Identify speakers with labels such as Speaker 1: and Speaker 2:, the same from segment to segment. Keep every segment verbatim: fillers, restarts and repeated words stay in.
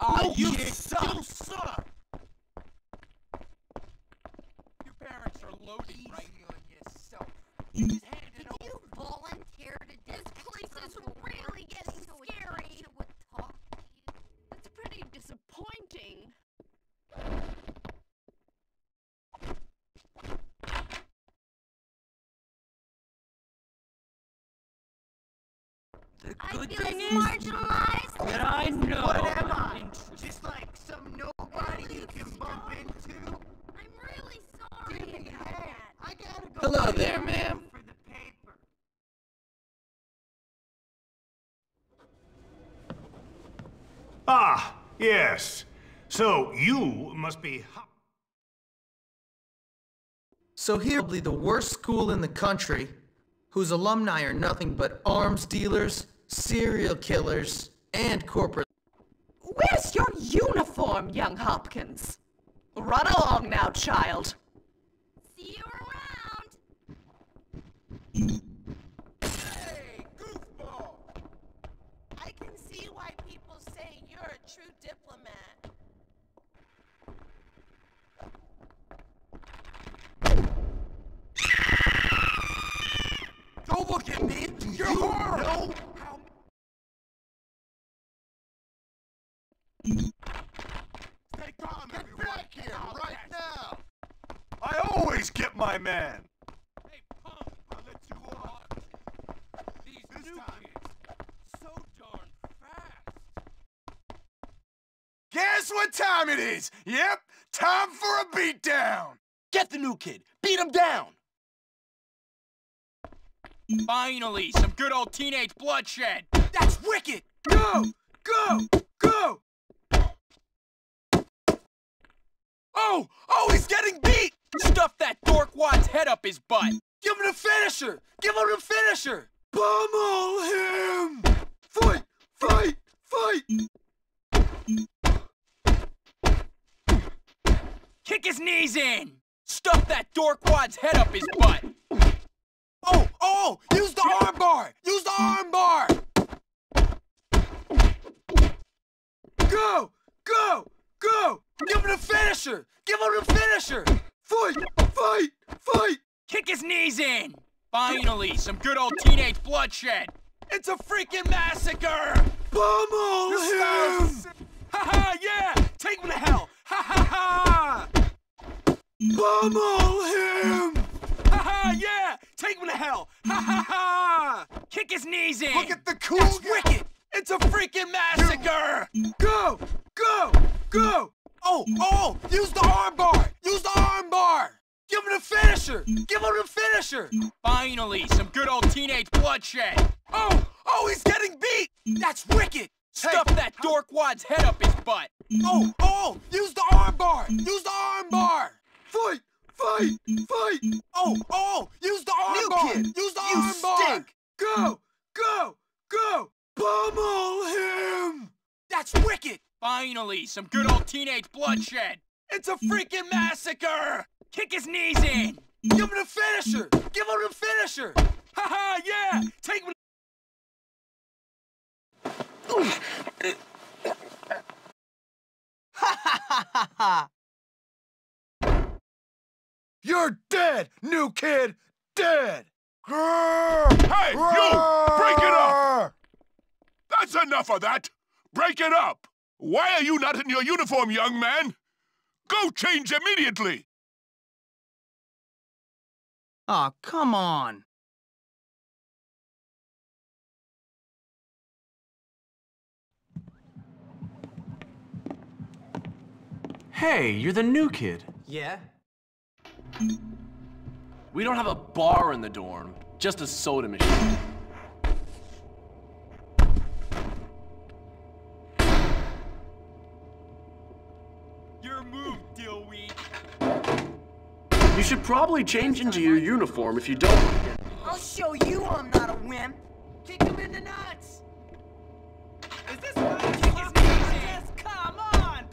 Speaker 1: Ah,
Speaker 2: No,
Speaker 1: you
Speaker 2: kid,
Speaker 1: suck!
Speaker 2: You suck!
Speaker 1: Your parents are loaded right here on yourself.
Speaker 3: Did
Speaker 1: Just hand it over.
Speaker 3: you volunteer to do this? Place is really getting scary. Would talk to you.
Speaker 4: That's pretty disappointing.
Speaker 1: The
Speaker 3: I
Speaker 1: good
Speaker 3: feel
Speaker 1: thing is
Speaker 3: marginalized.
Speaker 1: that I know.
Speaker 2: What am
Speaker 1: I'm
Speaker 2: I?
Speaker 1: interested.
Speaker 2: Just like some nobody you can bump into?
Speaker 3: I'm really sorry
Speaker 2: Give me
Speaker 3: about
Speaker 2: hand.
Speaker 3: that.
Speaker 2: I gotta go.
Speaker 1: Hello
Speaker 2: get
Speaker 1: there,
Speaker 2: some
Speaker 1: ma'am.
Speaker 2: For the paper.
Speaker 5: Ah, yes. So you must be. Hop-
Speaker 6: So here will be the worst school in the country, whose alumni are nothing but arms dealers, serial killers, and corporate.
Speaker 4: Where's your uniform, young Hopkins? Run along now, child.
Speaker 3: See you around.
Speaker 2: Hey, goofball! I can see why people say you're a true diplomat. Don't look at me! You're horrible! Know how... Stay calm,
Speaker 7: Get
Speaker 2: everyone!
Speaker 7: back here,
Speaker 2: I'll
Speaker 7: right
Speaker 2: catch
Speaker 7: now!
Speaker 5: I always get my man.
Speaker 1: Hey, punk,
Speaker 2: I'll let you walk.
Speaker 1: these
Speaker 2: This
Speaker 1: new
Speaker 2: time.
Speaker 1: kids, so darn fast.
Speaker 2: Guess what time it is? Yep, time for a beatdown! Get the new kid! Beat him down!
Speaker 1: Finally, some good old teenage bloodshed.
Speaker 2: That's wicked! Go! Go! Go! Oh! Oh, he's getting beat!
Speaker 1: Stuff that dorkwad's head up his butt.
Speaker 2: Give him the finisher! Give him the finisher! Pummel him! Fight! Fight! Fight!
Speaker 1: Kick his knees in. Stuff that dorkwad's head up his butt.
Speaker 2: Oh! Oh! Use the arm bar! Use the arm bar! Go! Go! Go! Give him the finisher! Give him the finisher! Fight! Fight! Fight!
Speaker 1: Kick his knees in. Finally, some good old teenage bloodshed.
Speaker 2: It's a freaking massacre! Pummel him!
Speaker 1: Ha ha, yeah! Take him to hell! Ha ha ha!
Speaker 2: Pummel him!
Speaker 1: Ha ha, yeah! Take him to hell! Ha ha ha! Kick his knees in!
Speaker 2: Look at the cool That's guy. Wicked! It's a freaking massacre! Go! Go! Go! Oh! Oh! Use the arm bar! Use the arm bar! Give him the finisher! Give him the finisher!
Speaker 1: Finally, some good old teenage bloodshed.
Speaker 2: Oh! Oh, he's getting beat! That's wicked!
Speaker 1: Stuff that dorkwad's head up his butt.
Speaker 2: Oh! Oh! Use the arm bar! Use the arm bar! Fight! Fight! Fight! Oh! Oh! Use the arm
Speaker 7: New
Speaker 2: bar!
Speaker 7: kid,
Speaker 2: Use the
Speaker 7: you
Speaker 2: arm bar!
Speaker 7: stink.
Speaker 2: Go! Go! Go! Pummel him! That's wicked!
Speaker 1: Finally, some good old teenage bloodshed.
Speaker 2: It's a freaking massacre!
Speaker 1: Kick his knees in.
Speaker 2: Give him the finisher! Give him the finisher!
Speaker 1: Ha ha, yeah! Take him.
Speaker 7: Ha ha ha ha ha!
Speaker 2: You're dead, new kid! Dead!
Speaker 5: Hey, you! Break it up! That's enough of that! Break it up! Why are you not in your uniform, young man? Go change immediately!
Speaker 6: Aw, come on.
Speaker 8: Hey, you're the new kid.
Speaker 7: Yeah?
Speaker 8: We don't have a bar in the dorm, just a soda machine.
Speaker 1: Your move, Dillweed.
Speaker 8: You should probably change into your uniform if you don't want to get...
Speaker 7: I'll show you I'm not a wimp!
Speaker 2: Kick him in the nuts!
Speaker 1: Is this what kick his knees in?
Speaker 2: Come on!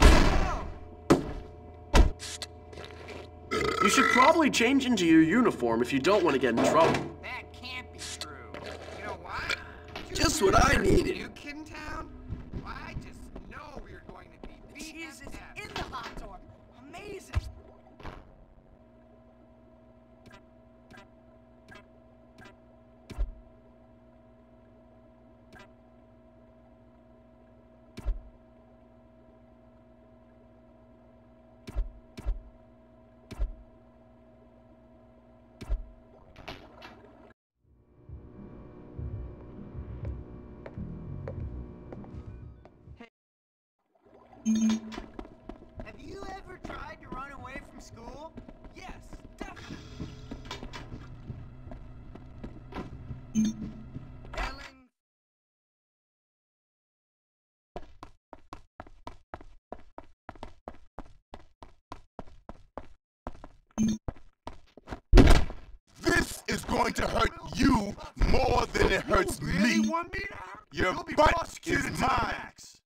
Speaker 8: You should probably change into your uniform if you don't want to get in trouble.
Speaker 2: That can't be true. You know what?
Speaker 6: Just what I needed.
Speaker 2: New kid in town? Well, I just know we were going to
Speaker 7: sauce is in the hot dog. Amazing. Have you ever tried to run away from school?
Speaker 2: Yes, definitely. Ellen.
Speaker 5: This is going to hurt you more than it hurts
Speaker 2: Really
Speaker 5: me.
Speaker 2: want me to hurt?
Speaker 5: Your
Speaker 2: You'll be
Speaker 5: butt
Speaker 2: prosecuted
Speaker 5: is
Speaker 2: to the
Speaker 5: mine.
Speaker 2: max.